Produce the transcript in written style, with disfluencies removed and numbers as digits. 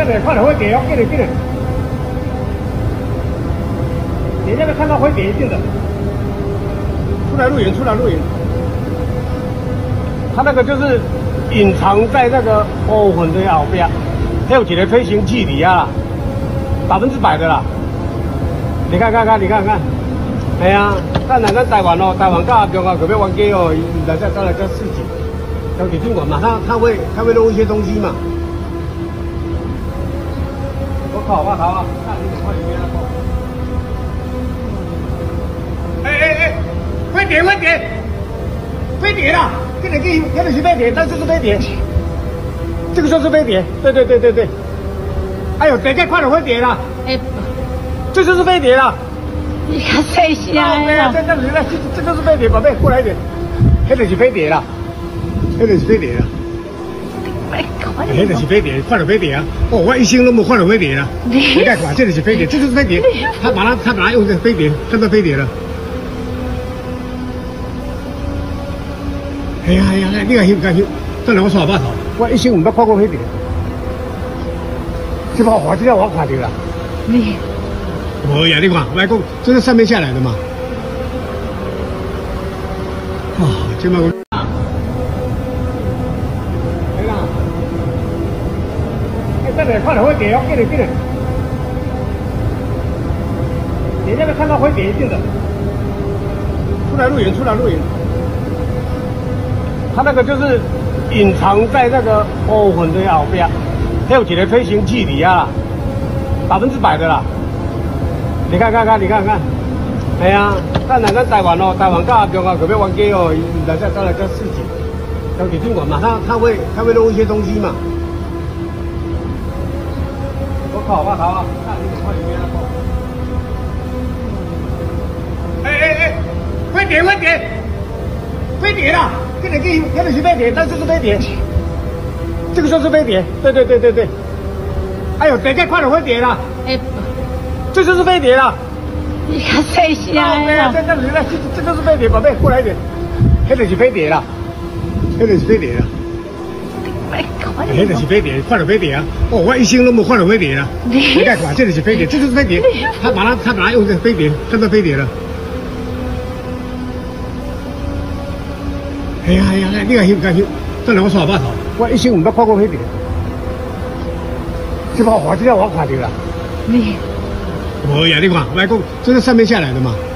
来，快点飞碟哦，给你。你那个看到飞碟一定的。出来露营。它那个就是隐藏在那个乌云的后边，还有一个飞行距离啊，100%的啦。你看。哎呀，咱台湾哦，台湾跟中国特别玩机哦，来这市集，要去宾馆嘛，他会弄一些东西嘛。我靠，看你快点那个。飞碟啦！跟你去飞碟，但是是飞碟，这个就是飞碟，对。哎呦，等一下快点飞碟啦！这就是飞碟啦！ 你看谁下呀？ 这就是飞碟，宝贝，过来一点，那就是飞碟啦，那就是飞碟啦。那就是飞碟，快点飞碟啊！哦，我一心都没快点飞碟了。你看嘛，这就是飞碟，这就是飞碟，他把它用这飞碟，看到飞碟了。哎呀，你看翕，等下我刷把头，我一心唔捌看过飞碟，这把我看到了。 你。 无呀，你看，我来讲，这是上面下来的嘛。啊，这把我。来啦！等下快点飞碟哦，给你。你那个看到飞碟一定的。出来露营。它那个就是隐藏在那个乌云的后边，还有一个飞行距离啊，100%的啦。你看。哎呀，咱台湾哦，台湾跟中国特别玩机哦，来这市集，要去宾馆嘛，他会弄一些东西嘛。我靠，看你快点那个。飞碟啦！跟你去飞碟，但是是飞碟，这个就是飞碟，对。哎呦，等一下快点飞碟啦！这就是飞碟啦！ 你看谁下呀？ 这就是飞碟，宝贝，过来一点，那就是飞碟啦，那就是飞碟。那就是飞碟，快点飞碟啊！哦，我一心都没快点飞碟了。你看嘛，这就是飞碟，这就是飞碟，他把它用这飞碟，看到飞碟了。哎呀，你看翕，等下我刷把头，我一心唔捌看过飞碟，这把我看到了。 你。 无呀，你看，我来讲，这是上面下来的嘛。